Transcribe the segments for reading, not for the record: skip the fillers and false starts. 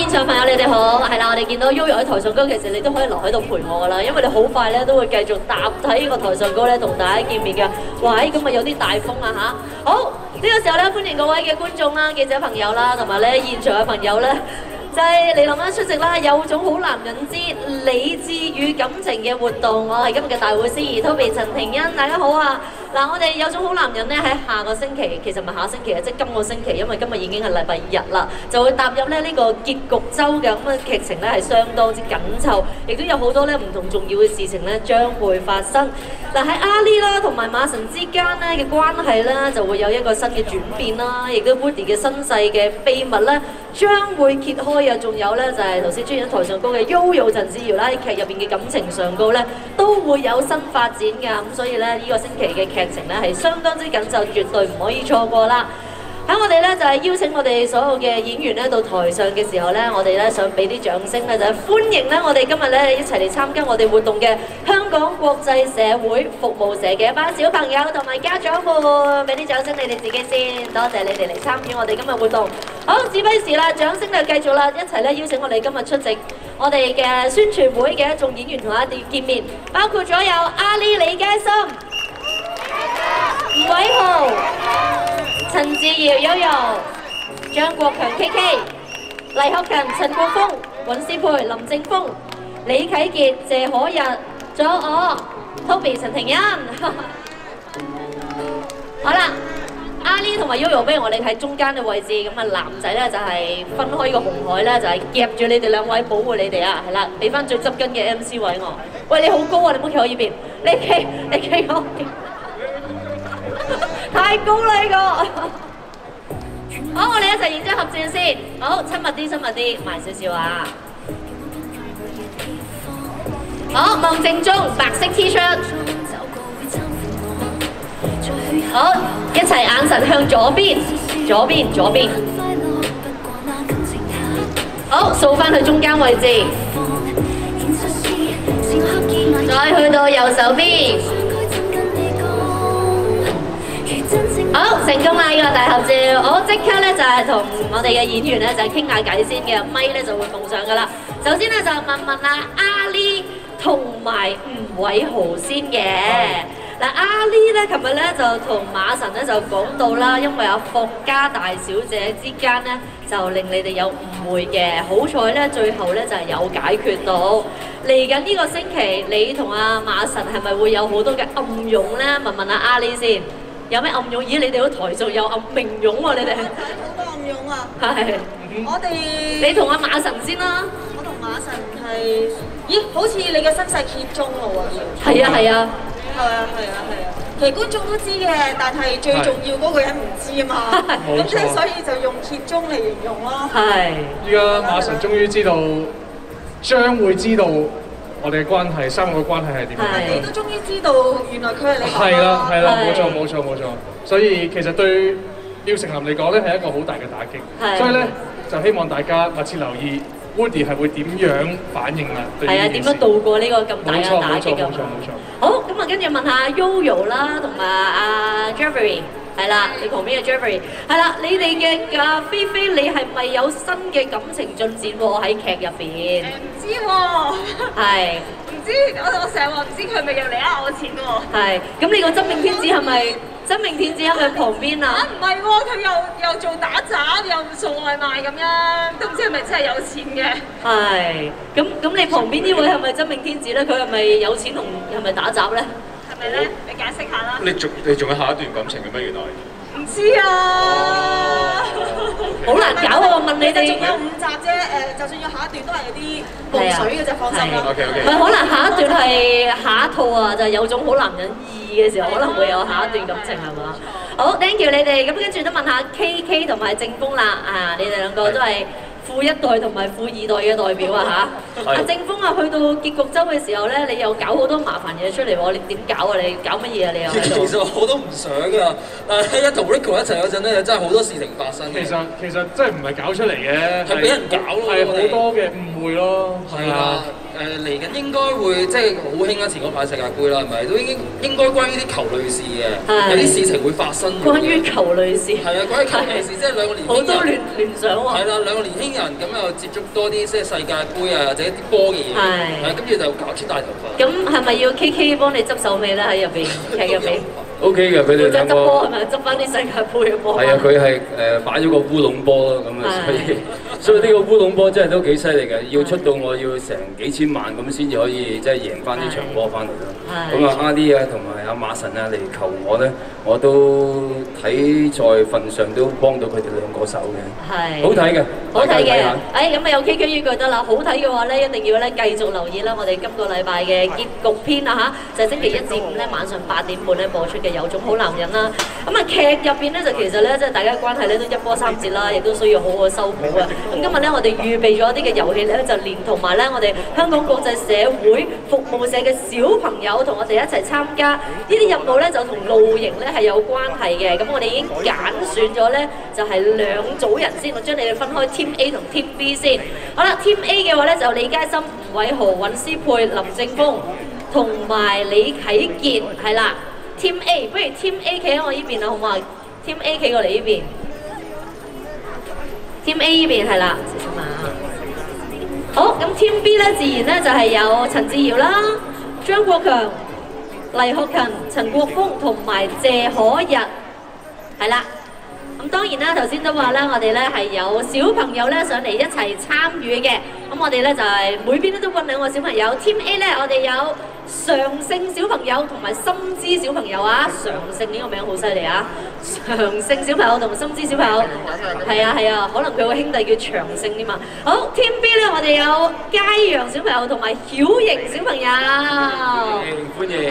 現場朋友你哋好，係啦，我哋見到 Yoyo 喺台上高，其實你都可以留喺度陪我噶啦，因為你好快咧都會繼續搭喺呢個台上高咧同大家見面嘅。喂，咁啊有啲大風啊嚇！好，呢個時候咧歡迎各位嘅觀眾啦、記者朋友啦，同埋咧現場嘅朋友咧。就係嚟臨啦出席啦，有種好男人之理智與感情嘅活動，我係今日嘅大會司儀 Toby 陳庭欣，大家好啊！嗱，我哋有種好男人咧喺下個星期，其實唔係下星期啊，即係今個星期，因為今日已經係禮拜日啦，就會踏入咧呢個結局週嘅咁嘅劇情咧係相當之緊湊，亦都有好多咧唔同重要嘅事情咧將會發生。嗱喺阿 Lee 啦同埋馬神之間咧嘅關係咧就會有一個新嘅轉變啦，亦都 Woody 嘅身世嘅秘密咧將會揭開。仲有咧就係頭先出現喺台上高嘅 Yoyo 陳自瑤啦，喺劇入邊嘅感情上高咧都會有新發展㗎，咁所以咧呢個星期嘅劇情咧係相當之緊湊，絕對唔可以錯過啦。喺我哋咧就係邀請我哋所有嘅演員咧到台上嘅時候咧，我哋咧想俾啲掌聲咧，就係歡迎咧我哋今日咧一齊嚟參加我哋活動嘅香港國際社會服務社嘅一班小朋友同埋家長們，俾啲掌聲你哋自己先，多謝你哋嚟參與我哋今日活動。好，事不宜遲啦，掌聲就繼續啦，一齊咧邀請我哋今日出席我哋嘅宣傳會嘅一眾演員同我哋見面，包括咗有阿 Lee 李佳芯、吳偉豪、陳自瑤 Yoyo、張國強 KK、黎克勤、陳國峰、尹思培、林正峰、李啟傑、謝可日，仲有我 Toby 陳庭欣。好啦，阿 Lee 同埋 Yoyo， 不如我哋睇中間嘅位置，咁啊男仔咧就係分開個紅海咧，就係夾住你哋兩位，保護你哋啊，係啦，俾翻最側跟嘅 MC 位我。喂，你好高啊，你唔好企我依邊，你企我邊。太高啦呢個！好，我哋一齊影張合照先。好，親密啲，埋少少啊！好，望正中，白色 T-shirt。好，一齊眼神向左邊。好，掃翻去中間位置。再去到右手邊。好，成功啦！呢個大合照，好即刻咧就係同我哋嘅演員咧就係傾下偈先嘅，咪咧就會奉上噶啦。首先咧就問阿 Lee 同埋吳偉豪先嘅。嗱，阿 Lee 咧琴日咧就同馬神咧就講到啦，因為阿霍家大小姐之間咧就令你哋有誤會嘅，好彩咧最後咧就係有解決到。嚟緊呢個星期，你同阿馬神係咪會有好多嘅暗湧咧？問阿 Lee 先。有咩暗湧？咦，你哋嗰台上有暗明湧喎，你哋好多暗湧啊！ 係， 我哋你同阿馬神先啦。 我同馬神係，咦，好似你嘅身世揭盅咯喎！ 係啊係啊， 其實觀眾都知嘅，但係最重要嗰個人唔知啊嘛，咁即係所以就用揭盅嚟形容咯。 係。 依家馬神終於知道，將會知道。我哋嘅關係，三個嘅關係係點樣？ 你都終於知道，原來佢係你爸爸。 係啦，冇錯。所以其實對廖成林嚟講咧，係一個好大嘅打擊。所以咧，就希望大家密切留意 Woody 係會點樣反應啦。 係啊，點樣度過呢個咁大嘅打擊㗎？ 冇錯。 好，咁啊，跟住問下 Yoyo 啦，同埋阿 Jeffrey。係啦，你旁邊嘅 Jeffrey 係啦，你哋嘅菲菲，你係咪有新嘅感情進展喎？喺劇入邊？ 唔知喎。係。唔知，我成日話唔知佢係咪又嚟呃我錢喎。係。 咁你個真命天子係咪旁邊啊？ 唔係喎，佢又做打雜，又送外賣咁樣，都唔知係咪真係有錢嘅。 係。咁你旁邊呢位係咪真命天子咧？佢係咪有錢同係咪打雜咧？ 係咪咧？你解釋下啦。 你仲有下一段感情嘅咩？原來唔知啊， 好難搞喎！問你哋仲有5集啫，就算有下一段都係有啲補水嘅啫，放心啦。 唔係可能下一段係下一套啊，就係有種好男人2嘅時候，可能會有下一段感情係嘛？好 ，thank you 你哋，咁跟住都問下 KK 同埋正峰啦，啊，你哋兩個都係。富一代同埋富二代嘅代表啊嚇！阿正峰啊，去到結局週嘅時候咧，你又搞好多麻煩嘢出嚟喎！你點搞啊？你搞乜嘢啊？你又其實我都唔想㗎，但係一同 Rico 一齊嗰陣咧，真係好多事情發生。 其實真係唔係搞出嚟嘅， 係俾人搞咯， 係好多嘅誤會咯。 係啊， 嚟緊應該會即係好興啦，前嗰排世界盃啦，係咪？都應該關於啲球類事嘅，有啲事情會發生。 關於球類事。係啊，關於球類事，即係兩個年輕人。 好多聯想喎。係啦，兩個年輕人咁又接觸多啲即係世界盃啊，或者啲波嘅嘢。係。跟住就搞出大頭髮。咁係咪要 KK 幫你執手尾咧？喺入邊劇入邊 ？OK 嘅，佢哋兩個。 執波係咪執翻啲世界盃嘅波？ 係啊，佢係擺咗個烏龍波咯，咁啊，所以呢個烏龍波真係都幾犀利嘅，要出到我要成幾千萬咁先至可以即係贏翻呢場波翻嚟咯。咁啊，阿 Lee 啊同埋阿馬神啊嚟求我咧，我都睇在份上都幫到佢哋兩個手嘅。係。好睇嘅。 好睇嘅。咁啊有 KK 語句得啦，好睇嘅話咧，一定要咧繼續留意啦，我哋今個禮拜嘅結局篇啊嚇，就係星期1至5咧晚上8點半咧播出嘅《有種好男人》啦。咁啊劇入邊咧就其實咧即係大家關係咧都一波三折啦，亦都需要好好修補啊。咁今日咧我哋預備咗一啲嘅遊戲咧，就連同埋咧我哋香港國際社會服務社嘅小朋友同我哋一齊參加呢啲任務咧，就同露營咧係有關係嘅。咁我哋已經揀選咗咧，就係2組人先，我將你哋分開 Team A 同 Team B 先。好啦 ，Team A 嘅話咧就李佳芯、吳偉豪、尹思佩、林正峰同埋李啟傑係啦。Team A， 不如 Team A 企喺我呢邊啦，好唔好啊 ？Team A 企過嚟呢邊。Team A 呢邊係啦，小心啊！好，咁 Team B 咧自然咧就係有陳志堯啦、張國強、黎學勤、陳國峰同埋謝可日，係啦。咁當然啦，頭先都話啦，我哋咧係有小朋友咧上嚟一齊參與嘅。咁我哋咧就係每邊咧都揾2個小朋友。Team A 咧，我哋有常勝小朋友同埋深知小朋友啊。常勝呢個名好犀利啊！常勝小朋友同深知小朋友，係啊，可能佢個兄弟叫長勝添嘛。好 ，Team B 咧，我哋有佳陽小朋友同埋曉瑩小朋友。歡迎。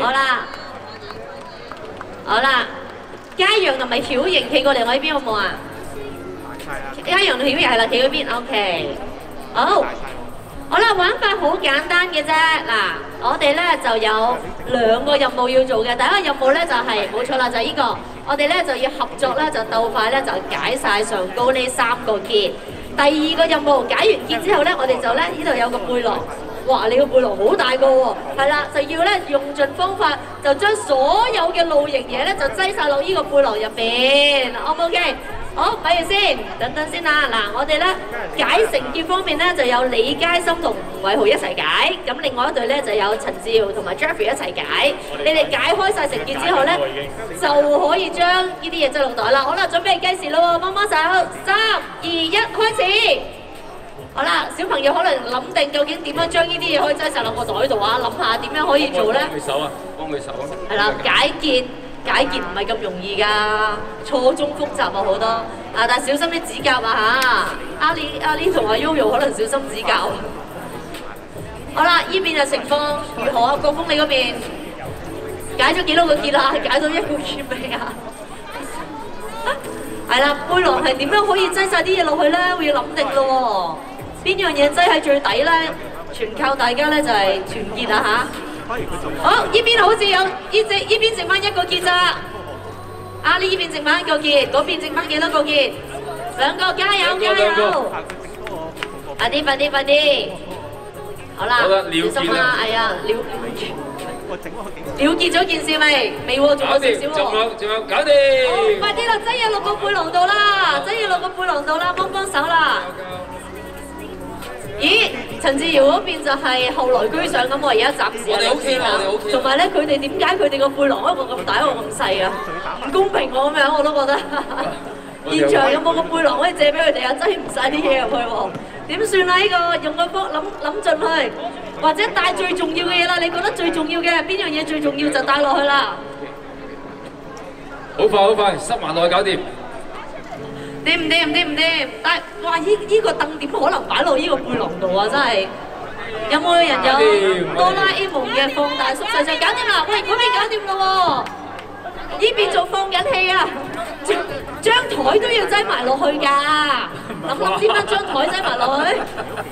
好啦。佳陽同埋曉瑩企過嚟我呢邊好唔好啊？佳陽同曉瑩係啦，企嗰邊 OK。好啦，玩法好簡單嘅啫。嗱，我哋咧就有2個任務要做嘅。第一個任務咧就係冇錯啦，就係呢個。我哋咧就要合作咧，就鬥快咧就解晒上高呢3個結。第2個任務解完結之後咧，我哋就咧呢度有個背囊。哇！你個背囊好大個喎，係啦，就要咧用盡方法，就將所有嘅露營嘢咧就擠晒落呢個背囊入邊 ，O 唔 OK？好，咪住先，等等先啦。嗱，我哋咧解成結方面咧就有李佳芯同吳偉豪一齊解，咁另外一隊咧就有陳志堯同埋 Jeffrey 一齊解。你哋解開晒成結之後咧，就可以將呢啲嘢擠落袋啦。好啦，準備計時啦喎，幫手，3、2、1，開始！好啦，小朋友可能諗定究竟點樣將呢啲嘢可以擠晒落個袋度啊？諗下點樣可以做咧？ 幫佢手啊！幫佢手啊！ 係啦，解結唔係咁容易㗎，錯綜複雜啊好多。啊，但係小心啲指甲啊嚇！阿哩同阿 Yoyo 可能小心指甲。好啦，呢邊嘅情況如何啊？國峰你嗰邊解咗幾多個結啦？解到1個結未啊？係啦，背囊係點樣可以擠晒啲嘢落去咧？會要諗定咯喎。邊樣嘢擠喺最底咧？全靠大家咧就係團結啊嚇！好，呢邊好似有呢邊剩翻1個結咋？啊，呢邊剩翻1個結，嗰邊剩翻幾多個結？2個，加油！快啲！好啦，小心啦！哎呀，了結咗件事未？未喎，仲有少少喎。 仲有，搞掂！ 快啲啦，擠嘢落個背囊度啦，幫手啦！咦，陳志堯嗰邊就係後來居上咁，我而家暫時係領先啦。同埋咧，佢哋點解佢哋個背囊一個咁大，一個咁細啊？唔公平我咁樣，我都覺得。現場有冇個背囊可以借俾佢哋啊？擠唔晒啲嘢入去喎，點算啊？呢個用個方諗盡去，或者帶最重要嘅嘢啦。你覺得最重要嘅邊樣嘢最重要就帶落去啦。 好快，塞埋落去搞掂。 掂，但係哇！呢個凳點可能擺落呢個背囊度啊？真係有冇人有哆啦 A 夢嘅放大縮細就搞掂啦？喂，嗰邊搞掂咯喎，呢邊仲放緊氣啊！張台都要擠埋落去㗎，諗知乜張台擠埋落去？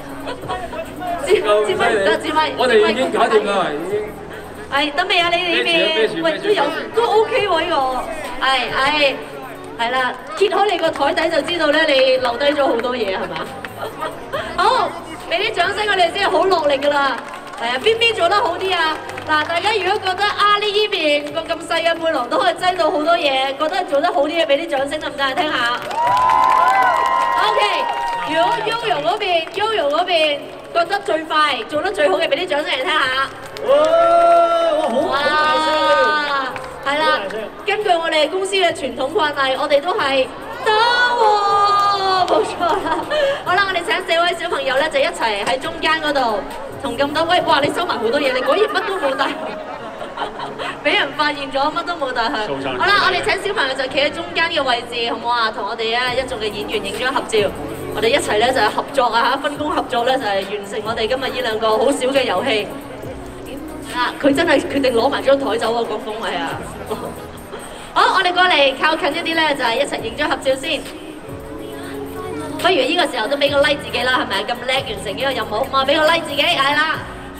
知乜唔得？知乜？ 我哋已經搞掂啦，已經。 係得未啊？你哋呢邊喂都 OK 喎呢個，係啦，揭開你個台底就知道咧，你留低咗好多嘢係嘛？好，俾啲掌聲我哋先，好落力㗎啦！ 係啊，邊做得好啲啊？嗱，大家如果覺得啊呢依邊個咁細嘅背囊都可以擠到好多嘢，覺得做得好啲嘅，俾啲掌聲得唔得啊？聽下。OK， 如果 Yoyo 嗰邊覺得最快、做得最好嘅，俾啲掌聲嚟聽下。哇！係啦，根據我哋公司嘅傳統慣例，我哋都係得喎，冇錯啦。好啦，我哋請4位小朋友咧就一齊喺中間嗰度，同咁多位，哇！你收埋好多嘢，你果然乜都冇帶，俾人發現咗乜都冇帶去。好啦，我哋請小朋友就企喺中間嘅位置，好唔好啊？同我哋一眾嘅演員影張合照，我哋一齊咧就係合作啊，分工合作咧就係完成我哋今日呢兩個好少嘅遊戲。啊！佢真係決定攞埋張台走啊，國峰係啊！好，我哋過嚟靠近一啲咧，就係一齊影張合照先。不如呢個時候都俾個 like 自己啦，係咪咁叻完成呢個任務？我俾個 like 自己，係啦。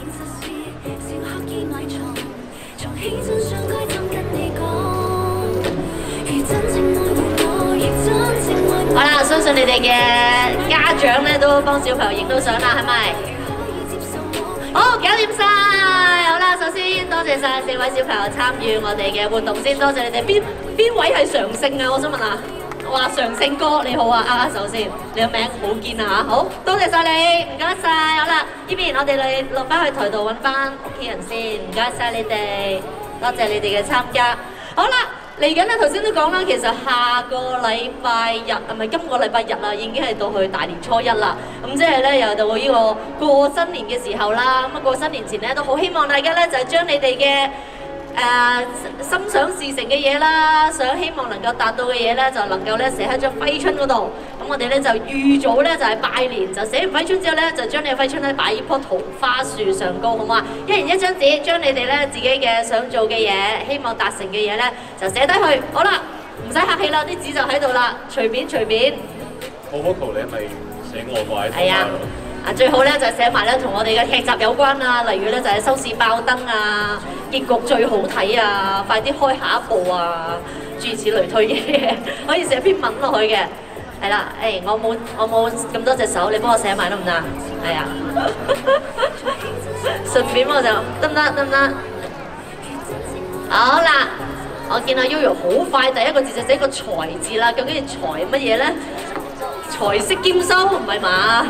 好啦，相信你哋嘅家長咧都幫小朋友影到相啦，係咪？好，搞掂晒！好啦，首先多謝晒4位小朋友參與我哋嘅活動先，多謝你哋。邊位係常勝啊？我想問下。哇，常勝哥你好啊，握手先。你個名好堅啊嚇，好多謝晒你，唔該晒。好啦，呢邊我哋落翻去台度揾翻屋企人先，唔該晒你哋，多謝你哋嘅參加。好啦。嚟緊咧，頭先都講啦，其實下個禮拜日，唔係今個禮拜日啦，已經係到去大年初一啦。咁即係咧，又到呢個過新年嘅時候啦。咁啊，過新年前咧，都好希望大家咧就係將你哋嘅心想事成嘅嘢啦，希望能夠達到嘅嘢咧，就能夠咧寫喺張揮春嗰度。咁我哋咧就預早咧就係拜年，就寫完揮春之後咧，就將你嘅揮春咧擺喺棵桃花樹上高，好唔好啊？一人一張紙，將你哋咧自己嘅想做嘅嘢，希望達成嘅嘢咧，就寫低去。好啦，唔使客氣啦，啲紙就喺度啦，隨便。 我Coco你係咪寫我個喺度？ 係啊。啊，最好咧就係寫埋咧同我哋嘅劇集有關啊，例如咧就係收視爆燈啊，結局最好睇啊，快啲開下一部啊，諸如此類推嘅，可以寫篇文落去嘅。係啦，我冇咁多隻手，你幫我寫埋得唔得？係啊，順便我就得唔得？好啦，我見阿 Yoyo 好快第一個字就寫個財字啦，究竟係財乜嘢咧？財色兼收唔係嘛？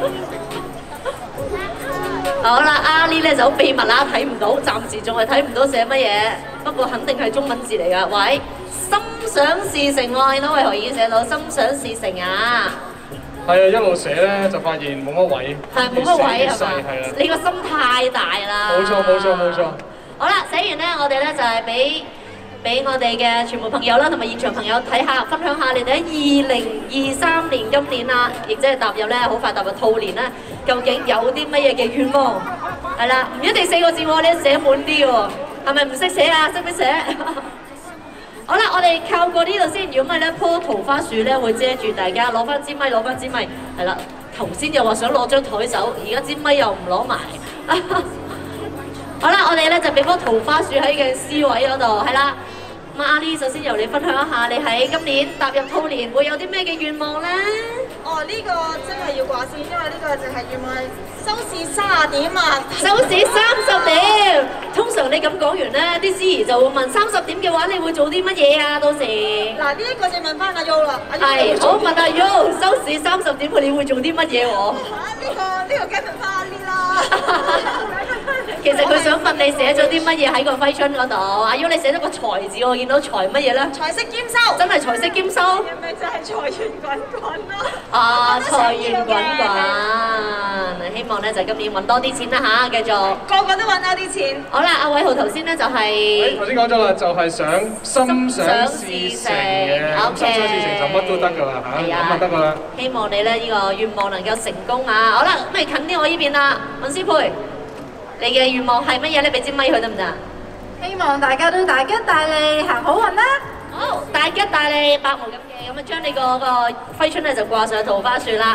好啦，阿 Lee 咧就好秘密啦，睇唔到，暫時仲係睇唔到寫乜嘢，不過肯定係中文字嚟㗎。喂，心想事成喎，見到為何已經寫到心想事成啊？ 係啊，一路寫咧就發現冇乜位， 係冇乜位係嘛？ 係啦， 你個心太大啦。冇錯。 好啦，寫完咧，我哋咧就係俾我哋嘅全部朋友啦，同埋現場朋友睇下，分享下你哋喺2023年今年啦，亦即係踏入咧好快踏入兔年啦，究竟有啲乜嘢嘅願望？係啦，唔一定4個字喎，你寫滿啲喎，係咪唔識寫啊？識唔識寫？好啦，我哋靠過呢度先，如果唔係咧，棵桃花樹咧會遮住大家，攞翻支咪，係啦，頭先又話想攞張台走，而家支咪又唔攞埋。好啦，我哋咧就俾棵桃花樹喺嘅 C 位嗰度，係啦。咁阿 Lee 首先由你分享一下，你喺今年踏入兔年會有啲咩嘅願望咧？ 哦，呢個真係要掛先，因為呢個就係願望收視30點啊！ 收視30點，通常你咁講完咧，啲司儀就會問30點嘅話，你會做啲乜嘢啊？到時嗱，呢一個就問翻阿 Yo 啦。 係，好問阿 Yo，收視30點，你會做啲乜嘢喎？ 呢個梗係問翻阿 Lee 啦。 其實佢想問你寫咗啲乜嘢喺個揮春嗰度。阿 Yo 你寫咗個財字，我見到財乜嘢咧？ 財色兼收。真係財色兼收。 係咪就係財源滾滾咯？ 啊，財源滾滾，希望咧就今年揾多啲錢啦嚇，繼續。 個個都揾多啲錢。 好啦，阿偉豪頭先咧就係。 頭先講咗啦，就係想心想事成嘅，心想事成就乜都得㗎啦嚇，咁就得㗎啦。 希望你咧呢個願望能夠成功啊！好啦，咁咪近啲我呢邊啦，尹思培。你嘅願望係乜嘢咧？俾支咪佢得唔得？ 希望大家都大吉大利，行好運啦！ 好，大吉大利，百無禁忌，咁啊將你個揮春咧就掛上桃花樹啦。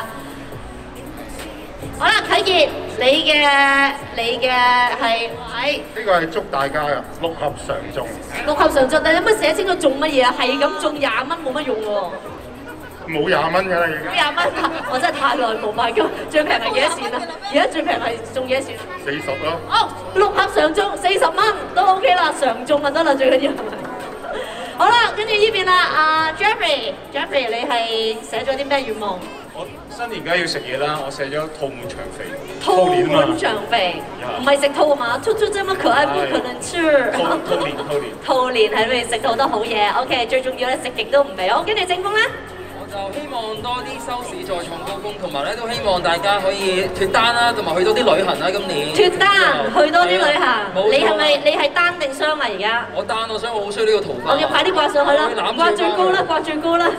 好啦，啟傑，你嘅係呢個係祝大家嘅6合常中。 6合常中，但係有乜寫清楚中乜嘢啊？係咁中20蚊冇乜用喎。 冇20蚊㗎啦，而家。 20蚊啊！我真係太耐冇買過，最平係幾多錢啊？而家最平係中中幾多錢 40咯。 哦，6盒常中40蚊都 OK 啦，常中就得啦，最緊要係咪？好啦，跟住呢邊啦，阿 Jeffrey 你係寫咗啲咩願望？ 我新年梗係要食嘢啦，我寫咗兔滿腸肥。 兔滿腸肥，唔係食兔嘛？兔這麼可愛，不可能吃。兔年係咪食到好多好嘢 ？OK， 最重要咧食極都唔肥。好，跟住正風咧。 就希望多啲收視再創高峰，同埋咧都希望大家可以脱單啦，同埋去多啲旅行啦。今年脱單，去多啲旅行。你係單定雙啊？而家我單，我想我好需要呢個桃花。 我要快啲掛上去啦！掛最高啦！掛最高啦！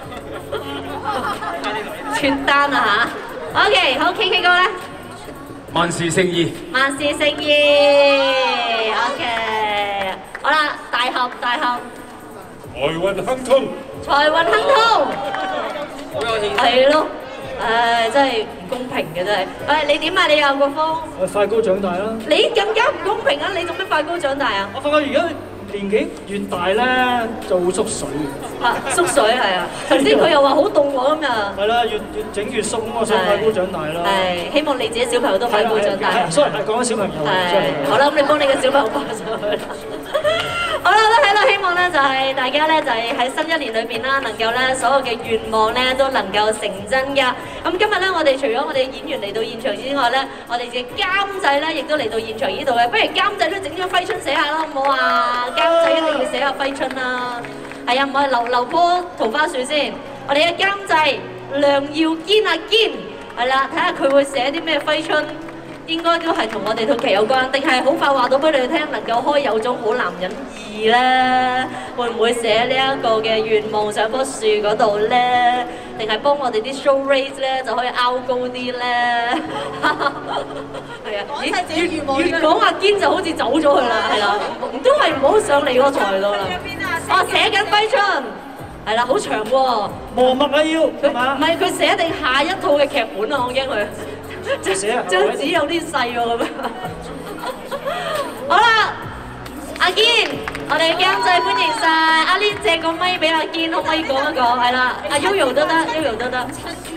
脱單啊嚇 ！OK， 好 KK 哥咧。 萬事勝意。萬事勝意。OK， 好啦，大合。 財運亨通。 財運亨通， 好有氣勢。 係咯，真係唔公平嘅真係。你點啊？你啊，國峰？ 我快高長大啦。 你更加唔公平啊！你做咩快高長大啊？ 我發覺而家年紀越大咧，就會縮水。 縮水係啊！頭先佢又話好凍喎今日。係啦，越整越鬆，我想快高長大啦。 係，希望你自己小朋友都快高長大。 sorry，講緊小朋友。 係，好啦，咁你幫你嘅小朋友掛上去啦。好啦，都喺度希望咧，就係大家咧，就係喺新一年裏邊啦，能夠咧所有嘅願望咧都能夠成真㗎。咁今日咧，我哋除咗我哋演員嚟到現場之外咧，我哋嘅監製咧亦都嚟到現場呢度嘅。不如監製都整咗揮春寫下啦，好唔好啊？監製一定要寫下揮春啦。係啊，唔係留棵桃花樹先。我哋嘅監製梁耀堅阿堅係啦，睇下佢會寫啲咩揮春。應該都係同我哋套劇有關，定係好快話到俾你哋聽，能夠開有種好男人2咧？會唔會寫呢一個嘅願望上棵樹嗰度咧？定係幫我哋啲 show rate 咧就可以拗高啲咧？係啊，越講阿堅就好似走咗去啦，係啦，都係唔好上嚟個台度啦。哦，寫緊揮春，係啦，好長喎。 磨墨啊要，係嘛？ 唔係佢寫定下一套嘅劇本啊，我驚佢。張紙有啲細喎咁樣。好啦，阿堅，我哋監製歡迎晒。阿 Lin 借個咪俾阿堅，可唔可以講一講？係啦，阿 Yoyo 都得 ，Yoyo 都得。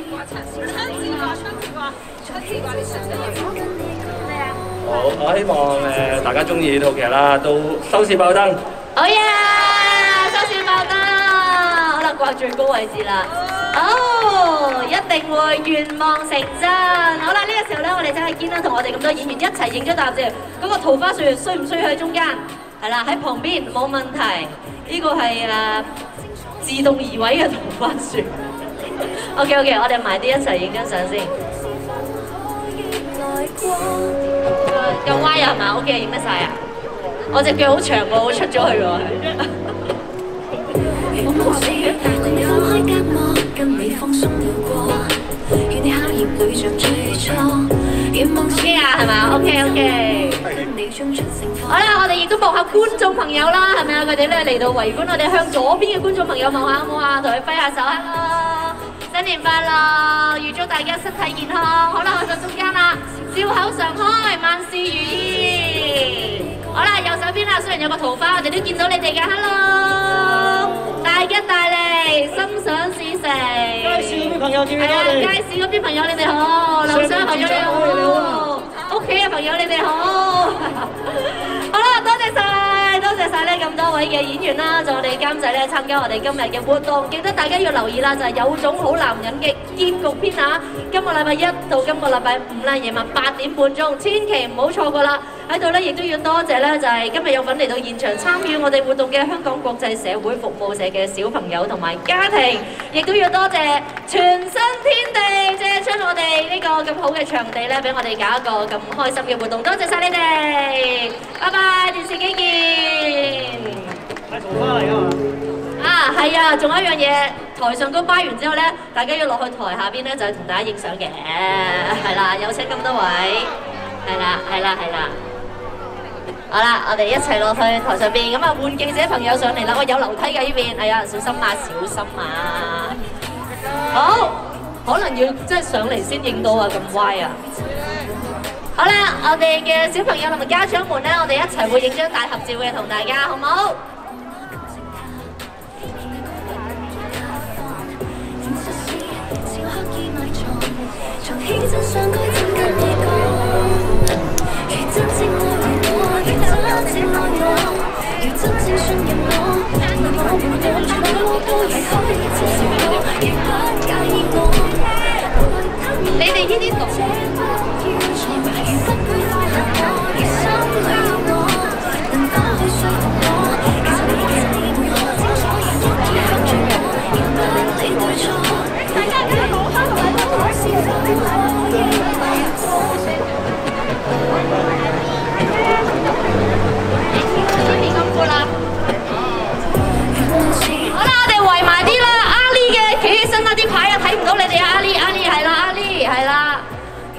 好，我希望大家中意呢套劇啦，都收視爆燈。 好嘢，收視爆燈。好啦，掛最高位置啦。哦，一定會願望成真。好啦，呢個時候咧，我哋真係堅啦，同我哋咁多演員一齊影咗大照。嗰個桃花樹需唔需要喺中間？係啦，喺旁邊冇問題。呢個係自動移位嘅桃花樹。OK， 我哋埋啲一齊影張相先。夠歪啊係嘛 ？OK， 影得晒啊！我隻腳好長喎，我出咗去喎。OK 啊，係嘛 ？OK。好啦，我哋亦都望下觀眾朋友啦，係咪啊？佢哋咧嚟到圍觀，我哋向左邊嘅觀眾朋友望下好唔好啊？同佢揮下手，Hello，新年快樂，預祝大家身體健康。好啦，去到中間啦，笑口常開，萬事如意。好啦，右手邊啦，雖然有個桃花，我哋都見到你哋嘅 ，Hello， 大吉大利，心想事成。 街市嗰邊朋友見到我哋。 街市嗰邊朋友你哋好，樓上朋友你好，屋企嘅朋友你哋好。好啦，多謝晒咧咁多位嘅演員啦，仲有我哋監製咧參加我哋今日嘅活動，記得大家要留意啦，就係有種好男人嘅結局篇啊！今個禮拜1到今個禮拜5啦，夜晚8點半鐘，千祈唔好錯過啦！喺度咧亦都要多謝咧，就係今日有份嚟到現場參與我哋活動嘅香港國際社會服務社嘅小朋友同埋家庭，亦都要多謝全新天地借出我哋呢個咁好嘅場地咧，俾我哋搞一個咁開心嘅活動，多謝晒你哋，拜拜，電視機見。 係桃花嚟㗎嘛？ 啊，係啊，仲有一樣嘢，台上高擺完之後咧，大家要落去台下邊咧，就係同大家影相嘅，係啦，有請咁多位，係啦。好啦，我哋一齊落去台上邊，咁啊換記者朋友上嚟啦，我有樓梯嘅呢邊，係啊，小心啊，小心啊！好，可能要即係上嚟先影到啊，咁歪啊！好啦，我哋嘅小朋友同埋家長們咧，我哋一齊會影張大合照嘅，同大家好唔好？從氣質上該怎跟你講？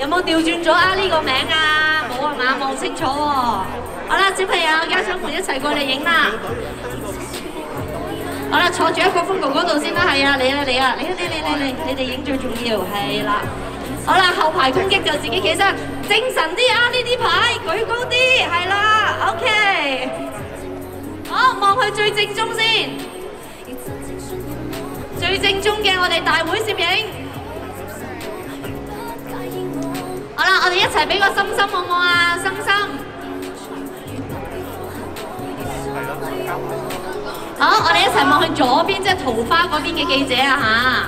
有冇調轉咗啊？呢個名啊，冇係嘛？望清楚喎。好啦，小朋友家長們一齊過嚟影啦。好啦，坐住喺國風哥嗰度先啦。係啊，你哋影最重要。係啦。好啦，後排攻擊就自己企身，精神啲啊！呢啲牌舉高啲，係啦 ，OK。好，望去最正中先，最正中嘅我哋大會攝影。好啦，我哋一齊俾個心心好唔好啊？心心。好，我哋一齊望去左邊，即係桃花嗰邊嘅記者啊嚇。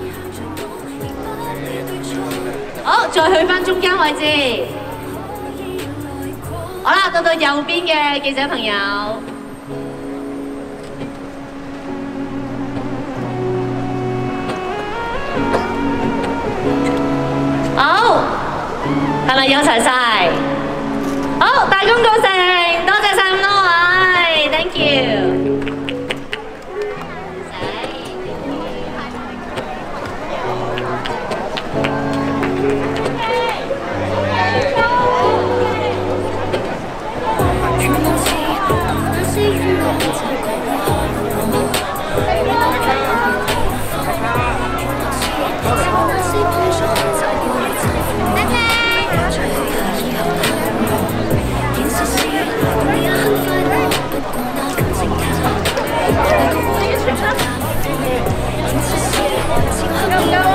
好，再去返中間位置。好啦，到右邊嘅記者朋友。好，係咪有齊晒？好，大功告成，多謝晒咁多位 ，thank you。Go, go!